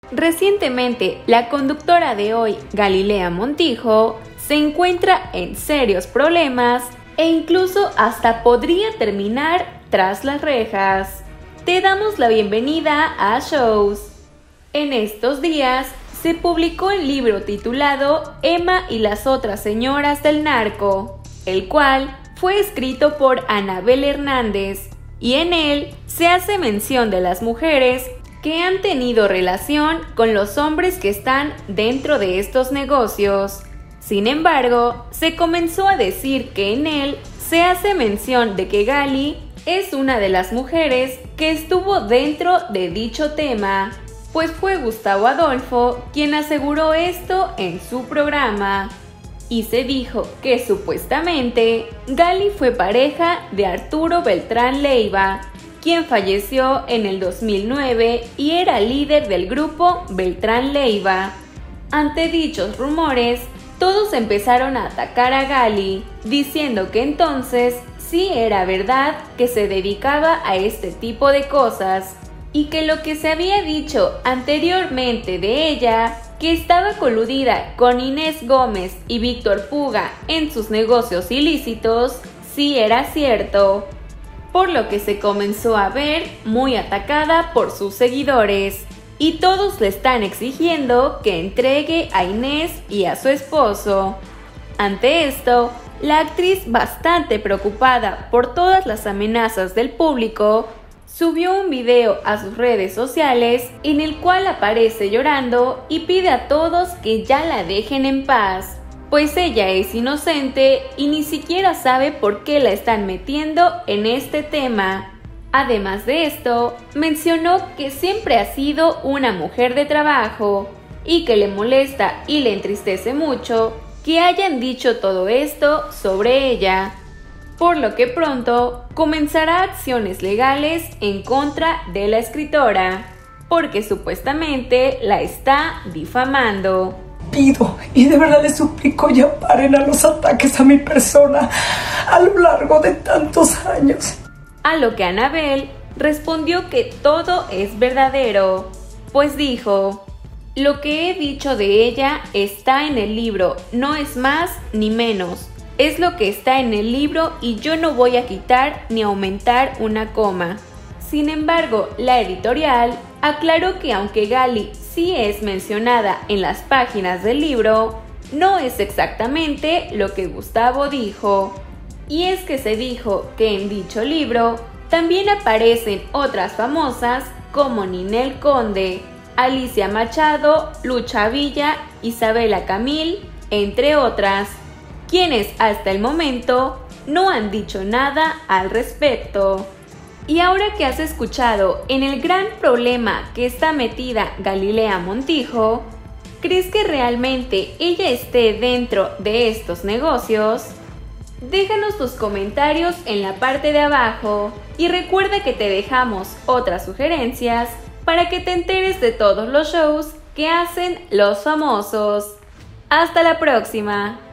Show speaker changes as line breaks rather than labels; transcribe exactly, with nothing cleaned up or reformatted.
Recientemente, la conductora de Hoy, Galilea Montijo, se encuentra en serios problemas e incluso hasta podría terminar tras las rejas. Te damos la bienvenida a Shows. En estos días se publicó el libro titulado Emma y las otras señoras del narco, el cual fue escrito por Anabel Hernández, y en él se hace mención de las mujeres que han tenido relación con los hombres que están dentro de estos negocios. Sin embargo, se comenzó a decir que en él se hace mención de que Gali es una de las mujeres que estuvo dentro de dicho tema, pues fue Gustavo Adolfo quien aseguró esto en su programa. Y se dijo que supuestamente Gali fue pareja de Arturo Beltrán Leiva, quien falleció en el dos mil nueve y era líder del grupo Beltrán Leiva. Ante dichos rumores, todos empezaron a atacar a Gali, diciendo que entonces sí era verdad que se dedicaba a este tipo de cosas, y que lo que se había dicho anteriormente de ella, que estaba coludida con Inés Gómez y Víctor Puga en sus negocios ilícitos, sí era cierto, por lo que se comenzó a ver muy atacada por sus seguidores, y todos le están exigiendo que entregue a Inés y a su esposo. Ante esto, la actriz, bastante preocupada por todas las amenazas del público, subió un video a sus redes sociales en el cual aparece llorando y pide a todos que ya la dejen en paz, pues ella es inocente y ni siquiera sabe por qué la están metiendo en este tema. Además de esto, mencionó que siempre ha sido una mujer de trabajo y que le molesta y le entristece mucho que hayan dicho todo esto sobre ella, por lo que pronto comenzará acciones legales en contra de la escritora, porque supuestamente la está difamando.
Pido y de verdad les suplico ya paren a los ataques a mi persona a lo largo de tantos años.
A lo que Anabel respondió que todo es verdadero, pues dijo: lo que he dicho de ella está en el libro, no es más ni menos. Es lo que está en el libro y yo no voy a quitar ni aumentar una coma. Sin embargo, la editorial aclaró que aunque Gali sí es mencionada en las páginas del libro, no es exactamente lo que Gustavo dijo. Y es que se dijo que en dicho libro también aparecen otras famosas como Ninel Conde, Alicia Machado, Lucha Villa, Isabela Camil, entre otras, quienes hasta el momento no han dicho nada al respecto. Y ahora que has escuchado en el gran problema que está metida Galilea Montijo, ¿crees que realmente ella esté dentro de estos negocios? Déjanos tus comentarios en la parte de abajo y recuerda que te dejamos otras sugerencias para que te enteres de todos los shows que hacen los famosos. ¡Hasta la próxima!